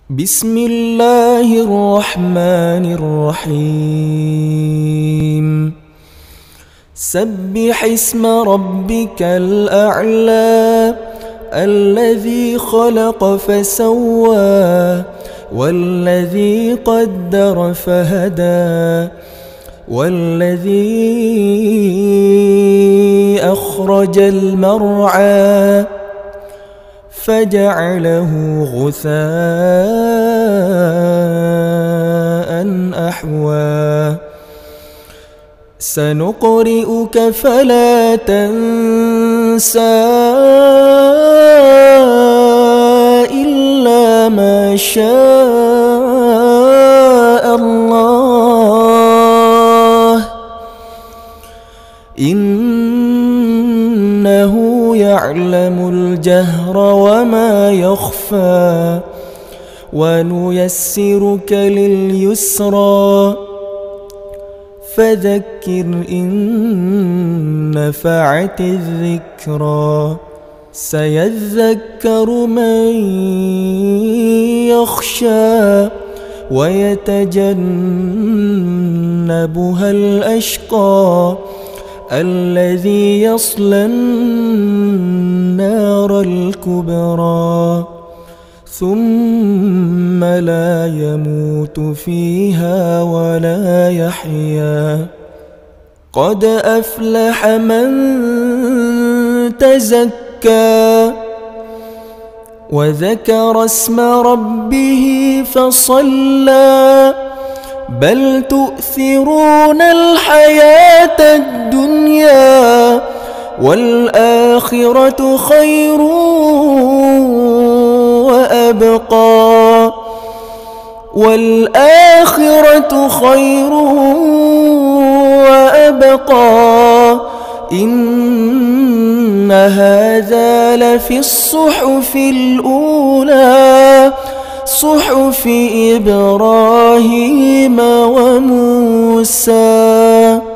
بسم الله الرحمن الرحيم. سبح اسم ربك الأعلى الذي خلق فسوى والذي قدر فهدى والذي أخرج المرعى فجعله غثاء أحوى سنقرئك فلا تنسى إلا ما شاء الله إنه يعلم الجهر وما يخفى ونيسرك لليسرى فذكر إن نفعت الذكرى سيذكر من يخشى ويتجنبها الأشقى الذي يصلى النار الكبرى ثم لا يموت فيها ولا يحيا قد أفلح من تزكى وذكر اسم ربه فصلى بل تؤثرون الحياة الدنيا والآخرة خير وأبقى إن هذا لفي الصحف الأولى صحف إبراهيم وموسى.